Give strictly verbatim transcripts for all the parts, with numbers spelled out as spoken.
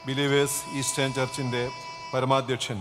Believers eastern ചർച്ചിൻ്റെ പരമാധ്യക്ഷൻ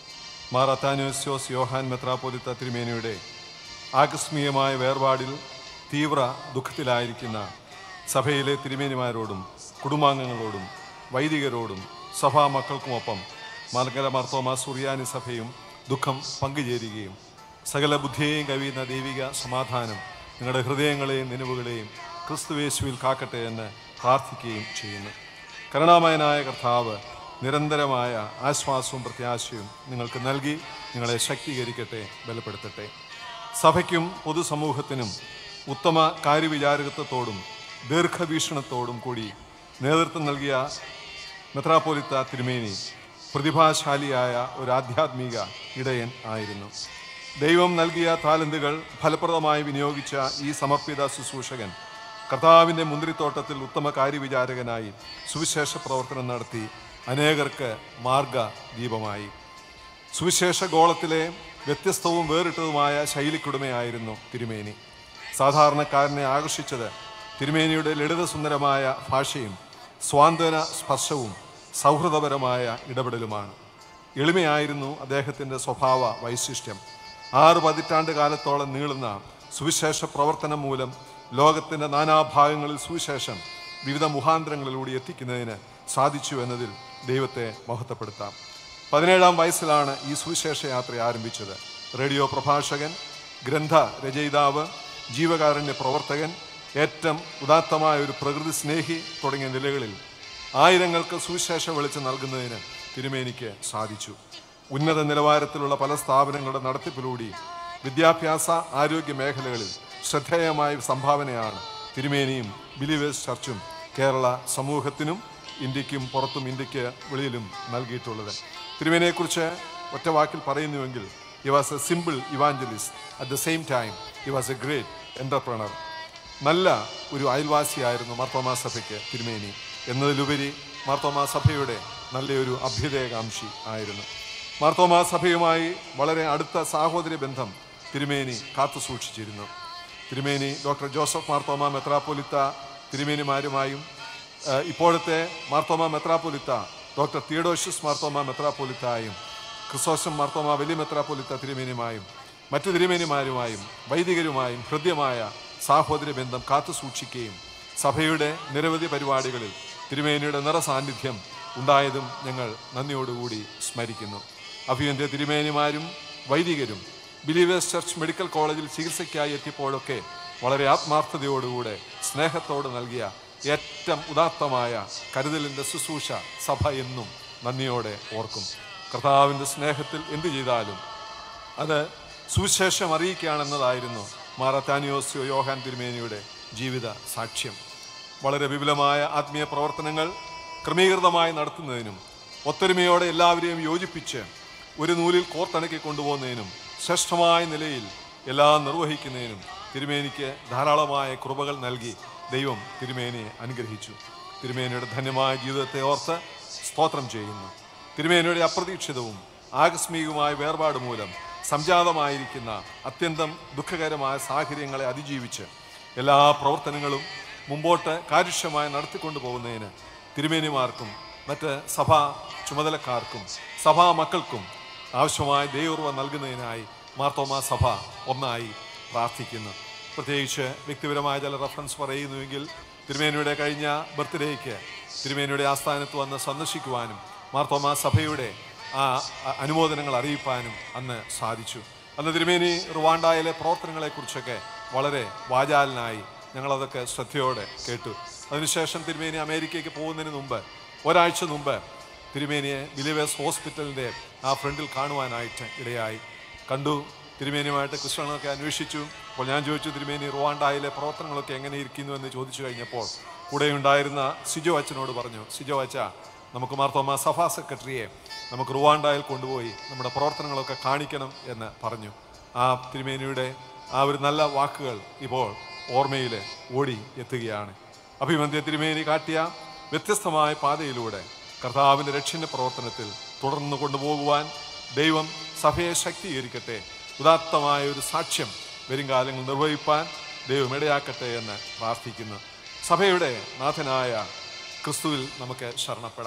മാർ അത്താനോസ്യോസ് യോഹാൻ മെത്രാപ്പോലിത്ത തിരുമേനിയുടെ ആകസ്മികമായ വേർപാടിൽ തീവ്ര ദുഃഖത്തിലായിരിക്കുന്ന സഭയിലെ തിരുമേനിമാരോടും കുടുംബാംഗങ്ങളോടും വൈദികരോടും സഭാ മക്കൾക്കുമൊപ്പം മലങ്കര മാർത്തോമാ സുറിയാനി സഭയും ദുഃഖം പങ്കുചേരുകയും സകല ബുദ്ധിയെയും കവിയുന്ന ദൈവിക സമാധാനം നിങ്ങളുടെ ഹൃദയങ്ങളെയും നിലവുകളെയും ക്രിസ്തുവേശുവിൽ കാക്കട്ടെ എന്ന് പ്രാർത്ഥിക്കുകയും ചെയ്യുന്നു. കരുണാമയനായ കർത്താവ് നിരന്തരമായ ആശ്വാസവും പ്രത്യാശയും നിങ്ങൾക്ക് നൽകി നിങ്ങളെ ശക്തീകരിക്കട്ടെ, ബലപ്പെടുത്തട്ടെ. സഭയ്ക്കും പൊതുസമൂഹത്തിനും ഉത്തമ കാര്യവിചാരകത്വത്തോടും ദീർഘവീക്ഷണത്തോടും കൂടി നേതൃത്വം നൽകിയ മെത്രാപ്പോലിത്ത തിരുമേനി പ്രതിഭാശാലിയായ ഒരു ആധ്യാത്മിക ഇടയൻ ആയിരുന്നു. ദൈവം നൽകിയ താലന്തുകൾ ഫലപ്രദമായി വിനിയോഗിച്ച ഈ സമർപ്പിത ശുശ്രൂഷകൻ കർത്താവിൻ്റെ മുന്തിരിത്തോട്ടത്തിൽ ഉത്തമ കാര്യവിചാരകനായി സുവിശേഷ പ്രവർത്തനം നടത്തി അനേകർക്ക് മാർഗദീപമായി. സുവിശേഷ ഗോളത്തിലെ വ്യത്യസ്തവും വേറിട്ടതുമായ ശൈലിക്കുടമയായിരുന്നു തിരുമേനി. സാധാരണക്കാരനെ ആകർഷിച്ചത് തിരുമേനിയുടെ ലളിതസുന്ദരമായ ഭാഷയും സ്വാന്തന സ്പർശവും സൗഹൃദപരമായ ഇടപെടലുമാണ്. എളിമയായിരുന്നു അദ്ദേഹത്തിൻ്റെ സ്വഭാവ വൈശിഷ്ട്യം. ആറ് പതിറ്റാണ്ട് കാലത്തോളം നീളുന്ന സുവിശേഷ പ്രവർത്തനം മൂലം ലോകത്തിൻ്റെ നാനാഭാഗങ്ങളിൽ സുവിശേഷം വിവിധ മുഖാന്തരങ്ങളിലൂടെ എത്തിക്കുന്നതിന് സാധിച്ചു എന്നതിൽ ദൈവത്തെ മഹത്വപ്പെടുത്താം. പതിനേഴാം വയസ്സിലാണ് ഈ സുവിശേഷ യാത്ര ആരംഭിച്ചത്. റേഡിയോ പ്രഭാഷകൻ, ഗ്രന്ഥ രചയിതാവ്, ജീവകാരുണ്യ പ്രവർത്തകൻ, ഏറ്റവും ഉദാത്തമായ ഒരു പ്രകൃതി സ്നേഹി തുടങ്ങിയ നിലകളിൽ ആയിരങ്ങൾക്ക് സുവിശേഷ വെളിച്ചം നൽകുന്നതിന് തിരുമേനിക്ക് സാധിച്ചു. ഉന്നത നിലവാരത്തിലുള്ള പല സ്ഥാപനങ്ങളുടെ നടത്തിപ്പിലൂടെ വിദ്യാഭ്യാസ ആരോഗ്യ മേഖലകളിൽ ശ്രദ്ധേയമായ സംഭാവനയാണ് തിരുമേനിയും ബിലീവേഴ്സ് ചർച്ചും കേരള സമൂഹത്തിനും ഇന്ത്യക്കും പുറത്തും ഇന്ത്യക്ക് വെളിയിലും നൽകിയിട്ടുള്ളത്. തിരുമേനിയെക്കുറിച്ച് ഒറ്റ വാക്കിൽ പറയുന്നുവെങ്കിൽ he was a simple evangelist, at the same time he was a great entrepreneur. നല്ല ഒരു അയൽവാസിയായിരുന്നു മാർത്തോമാ സഭയ്ക്ക് തിരുമേനി എന്നതിലുപരി മാർത്തോമാ സഭയുടെ നല്ലൊരു അഭ്യുദയകാംക്ഷി ആയിരുന്നു. മാർത്തോമാ സഭയുമായി വളരെ അടുത്ത സാഹോദര്യ ബന്ധം തിരുമേനി കാത്തു സൂക്ഷിച്ചിരുന്നു. തിരുമേനി ഡോക്ടർ ജോസഫ് മാർത്തോമാ മെത്രാപ്പോലിത്ത തിരുമേനിമാരുമായും ഇപ്പോഴത്തെ മാർത്തോമാ മെത്രാപ്പോലിത്ത ഡോക്ടർ തിയഡോഷ്യസ് മാർത്തോമാ മെത്രാപ്പോലിത്തായും ക്രിസോസ്റ്റം മാർത്തോമാ വലിയ മെത്രാപ്പോലിത്ത തിരുമേനിയുമായും മറ്റു തിരുമേനിമാരുമായും വൈദികരുമായും ഹൃദ്യമായ സാഹോദര്യ ബന്ധം കാത്തു സൂക്ഷിക്കുകയും സഭയുടെ നിരവധി പരിപാടികളിൽ തിരുമേനിയുടെ നിറസാന്നിധ്യം ഉണ്ടായതും ഞങ്ങൾ നന്ദിയോടുകൂടി സ്മരിക്കുന്നു. അഭിയന്ത്യ തിരുമേനിമാരും വൈദികരും ബിലീവേഴ്സ് ചർച്ച് മെഡിക്കൽ കോളേജിൽ ചികിത്സയ്ക്കായി എത്തിയപ്പോഴൊക്കെ വളരെ ആത്മാർത്ഥതയോടുകൂടെ സ്നേഹത്തോട് നൽകിയ ഏറ്റവും ഉദാത്തമായ കരുതലിൻ്റെ ശുശ്രൂഷ സഭ എന്നും നന്ദിയോടെ ഓർക്കും. കർത്താവിൻ്റെ സ്നേഹത്തിൽ എന്തു ചെയ്താലും അത് സുവിശേഷം അറിയിക്കുകയാണെന്നതായിരുന്നു മാർ അത്താനോസ്യോ യോഹാൻ തിരുമേനിയുടെ ജീവിത സാക്ഷ്യം. വളരെ വിപുലമായ ആത്മീയ പ്രവർത്തനങ്ങൾ ക്രമീകൃതമായി നടത്തുന്നതിനും ഒത്തൊരുമയോടെ എല്ലാവരെയും യോജിപ്പിച്ച് ഒരു നൂലിൽ കോർത്തിണക്കി കൊണ്ടുപോകുന്നതിനും ശ്രേഷ്ഠമായ നിലയിൽ എല്ലാം നിർവഹിക്കുന്നതിനും തിരുമേനിക്ക് ധാരാളമായ കൃപകൾ നൽകി ദൈവം തിരുമേനിയെ അനുഗ്രഹിച്ചു. തിരുമേനിയുടെ ധന്യമായ ജീവിതത്തെ ഓർത്ത് സ്തോത്രം ചെയ്യുന്നു. തിരുമേനിയുടെ അപ്രതീക്ഷിതവും ആകസ്മികവുമായ വേർപാട് മൂലം സംജാതമായിരിക്കുന്ന അത്യന്തം ദുഃഖകരമായ സാഹചര്യങ്ങളെ അതിജീവിച്ച് എല്ലാ പ്രവർത്തനങ്ങളും മുമ്പോട്ട് കാര്യക്ഷമമായി നടത്തിക്കൊണ്ടു പോകുന്നതിന് തിരുമേനിമാർക്കും മറ്റ് സഭാ ചുമതലക്കാർക്കും സഭാ മക്കൾക്കും ആവശ്യമായ ദൈവകൃപ നൽകുന്നതിനായി മാർത്തോമാ സഭ ഒന്നായി പ്രാർത്ഥിക്കുന്നു. പ്രത്യേകിച്ച് വ്യക്തിപരമായ ചില റെഫറൻസ് പറയുന്നുവെങ്കിൽ തിരുമേനിയുടെ കഴിഞ്ഞ ബർത്ത്ഡേക്ക് തിരുമേനിയുടെ ആസ്ഥാനത്ത് വന്ന് സന്ദർശിക്കുവാനും മാർത്തോമാ സഭയുടെ ആ അനുമോദനങ്ങൾ അറിയിപ്പാനും അന്ന് സാധിച്ചു. അന്ന് തിരുമേനി റുവാണ്ടയിലെ പ്രവർത്തനങ്ങളെക്കുറിച്ചൊക്കെ വളരെ വാചാലനായി ഞങ്ങളതൊക്കെ ശ്രദ്ധയോടെ കേട്ടു. അതിനുശേഷം തിരുമേനി അമേരിക്കയ്ക്ക് പോകുന്നതിന് മുമ്പ് ഒരാഴ്ച മുമ്പ് തിരുമേനിയെ ബിലീവേഴ്സ് ഹോസ്പിറ്റലിൻ്റെ ആ ഫ്രണ്ടിൽ കാണുവാനായിട്ട് ഇടയായി. കണ്ടു. തിരുമേനിയുമായിട്ട് ക്രിസ്ത്യാനികളൊക്കെ അന്വേഷിച്ചു. അപ്പോൾ ഞാൻ ചോദിച്ചു, തിരുമേനി റുവാണ്ടയിലെ പ്രവർത്തനങ്ങളൊക്കെ എങ്ങനെ ഇരിക്കുന്നു എന്ന് ചോദിച്ചു കഴിഞ്ഞപ്പോൾ കൂടെയുണ്ടായിരുന്ന സിജോ അച്ഛനോട് പറഞ്ഞു, സിജോ അച്ഛ, നമുക്ക് മാർത്തോമാ സഭാ സെക്രട്ടറിയെ നമുക്ക് റുവാണ്ടയിൽ കൊണ്ടുപോയി നമ്മുടെ പ്രവർത്തനങ്ങളൊക്കെ കാണിക്കണം എന്ന് പറഞ്ഞു. ആ തിരുമേനിയുടെ ആ ഒരു നല്ല വാക്കുകൾ ഇപ്പോൾ ഓർമ്മയിൽ ഓടി എത്തുകയാണ്. അഭിമന്യ തിരുമേനി കാട്ടിയ വ്യത്യസ്തമായ പാതയിലൂടെ കർത്താവിൻ്റെ രക്ഷണ പ്രവർത്തനത്തിൽ തുടർന്ന് കൊണ്ടുപോകുവാൻ ദൈവം സഭയെ ശക്തീകരിക്കട്ടെ. ഉദാത്തമായ ഒരു സാക്ഷ്യം വരും കാലങ്ങൾ നിർവഹിപ്പാൻ ദൈവം ഇടയാക്കട്ടെ എന്ന് പ്രാർത്ഥിക്കുന്നു. സഭയുടെ നാഥനായ ക്രിസ്തുവിൽ നമുക്ക് ശരണപ്പെടാം.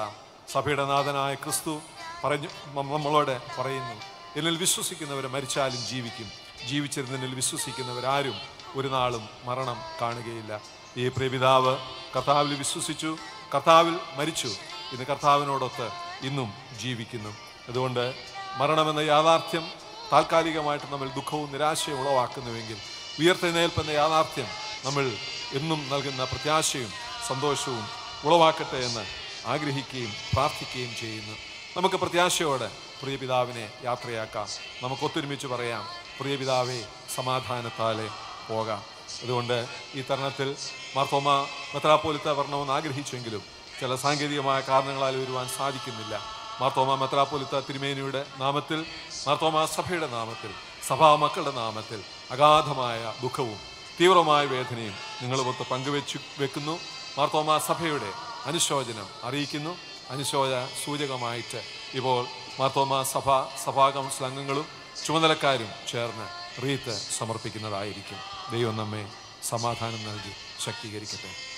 സഭയുടെ നാഥനായ ക്രിസ്തു പറഞ്ഞു നമ്മളോട് പറയുന്നു, എന്നിൽ വിശ്വസിക്കുന്നവർ മരിച്ചാലും ജീവിക്കും, ജീവിച്ചിരുന്നതിൽ വിശ്വസിക്കുന്നവരാരും ഒരു നാളും മരണം കാണുകയില്ല. ഈ പ്രിയപിതാവ് കർത്താവിൽ വിശ്വസിച്ചു, കർത്താവിൽ മരിച്ചു, ഇന്ന് കർത്താവിനോടൊത്ത് ഇന്നും ജീവിക്കുന്നു. അതുകൊണ്ട് മരണമെന്ന യാഥാർത്ഥ്യം താൽക്കാലികമായിട്ട് നമ്മൾ ദുഃഖവും നിരാശയും ഉളവാക്കുന്നുവെങ്കിൽ ഉയർത്തെഴുന്നേൽപ്പെന്ന യാഥാർത്ഥ്യം നമ്മൾ എന്നും നൽകുന്ന പ്രത്യാശയും സന്തോഷവും ഉളവാക്കട്ടെ എന്ന് ആഗ്രഹിക്കുകയും പ്രാർത്ഥിക്കുകയും ചെയ്യുന്നു. നമുക്ക് പ്രത്യാശയോടെ പ്രിയപിതാവിനെ യാത്രയാക്കാം. നമുക്ക് ഒത്തൊരുമിച്ച് പറയാം, പ്രിയപിതാവേ സമാധാനത്താലെ പോകാം. അതുകൊണ്ട് ഈ തരുണത്തിൽ മാർത്തോമ മെത്രാപ്പോലിത്ത വരണമെന്ന് ആഗ്രഹിച്ചെങ്കിലും ചില സാങ്കേതികമായ കാരണങ്ങളാൽ വരുവാൻ സാധിക്കുന്നില്ല. മാർത്തോമ മെത്രാപ്പോലിത്ത തിരുമേനിയുടെ നാമത്തിൽ, മാർത്തോമ സഭയുടെ നാമത്തിൽ, സഭാ മക്കളുടെ നാമത്തിൽ അഗാധമായ ദുഃഖവും തീവ്രമായ വേദനയും നിങ്ങളുമൊത്ത് പങ്കുവെച്ചു വെക്കുന്നു. മാർത്തോമ സഭയുടെ അനുശോചനം അറിയിക്കുന്നു. അനുശോചന സൂചകമായിട്ട് ഇപ്പോൾ മാർത്തോമ സഭ സഭാ കൗൺസിൽ അംഗങ്ങളും ചുമതലക്കാരും ചേർന്ന് റീത്ത് സമർപ്പിക്കുന്നതായിരിക്കും. ദൈവം നമ്മെ സമാധാനം നൽകി ശക്തീകരിക്കട്ടെ.